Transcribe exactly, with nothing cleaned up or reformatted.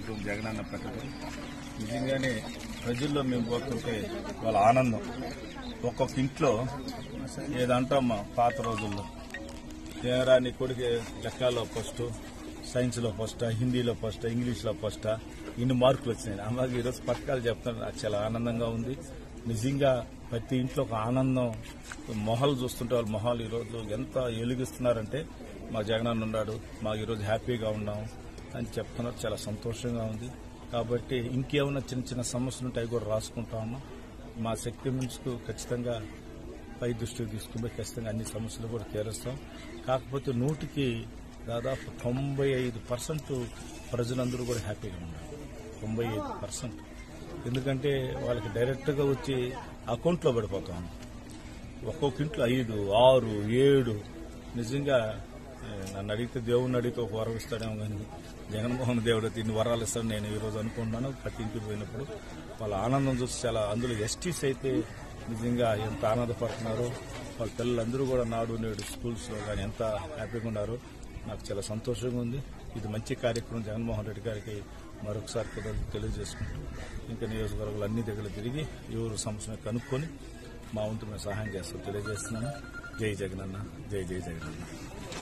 కార్యక్రమం జగనన్న పెట్టడం నిజంగానే ప్రజల్లో మేము పోతుంటే వాళ్ళ ఆనందం. ఒక్కొక్క ఇంట్లో ఏదంటాం పాత రోజుల్లో ఏరా నీ కొడుకు లెక్కలో ఫస్ట్, సైన్స్లో ఫస్ట్, హిందీలో ఫస్ట్, ఇంగ్లీష్లో ఫస్ట్, ఇన్ని మార్కులు వచ్చినాయి. అలాగే ఈరోజు పథకాలు చెప్తాను, నాకు చాలా ఆనందంగా ఉంది. నిజంగా ప్రతి ఇంట్లో ఒక ఆనందం. మొహాలు చూస్తుంటే వాళ్ళ మొహాలు ఈరోజు ఎంత వెలిగిస్తున్నారంటే మా జగనన్న ఉన్నాడు, మాకు ఈరోజు హ్యాపీగా ఉన్నాం అని చెప్తున్నారు. చాలా సంతోషంగా ఉంది. కాబట్టి ఇంకేమైనా చిన్న చిన్న సమస్యలు ఉంటే అవి కూడా రాసుకుంటా ఉన్నాం. మా శక్తి మించుకు ఖచ్చితంగా పై దృష్టికి తీసుకుంటే ఖచ్చితంగా అన్ని సమస్యలు కూడా తీరుస్తాం. కాకపోతే నూటికి దాదాపు తొంభై ఐదు పర్సెంట్ ప్రజలందరూ కూడా హ్యాపీగా ఉన్నారు. తొంభై ఐదు పర్సెంట్ ఎందుకంటే వాళ్ళకి డైరెక్ట్గా వచ్చి అకౌంట్లో పడిపోతాం. ఒక్కొక్క ఇంట్లో ఐదు, ఆరు, ఏడు. నిజంగా నన్ను అడిగితే దేవుడిని అడిగితే ఒక వరం ఇస్తాడేమో, కానీ జగన్మోహన్ దేవుడు అయితే ఇన్ని వరాలు ఇస్తాడు నేను ఈరోజు అనుకుంటున్నాను. ప్రతి ఇంటికి పోయినప్పుడు వాళ్ళ ఆనందం చూసి చాలా, అందులో ఎస్టీస్ అయితే నిజంగా ఎంత ఆనందపడుతున్నారు. వాళ్ళ పిల్లలందరూ కూడా నాడు నేడు స్కూల్స్లో కానీ ఎంత హ్యాపీగా ఉన్నారు. నాకు చాలా సంతోషంగా ఉంది. ఇది మంచి కార్యక్రమం. జగన్మోహన్ రెడ్డి గారికి మరొకసారి కూడా తెలియజేసుకుంటూ ఇంకా నియోజకవర్గాలు అన్ని దగ్గర తిరిగి ఎవరు సమస్యను కనుక్కొని మా వంతు మేము సహాయం చేస్తూ తెలియజేస్తున్నాను. జై జగనన్న, జై జై జగనన్న.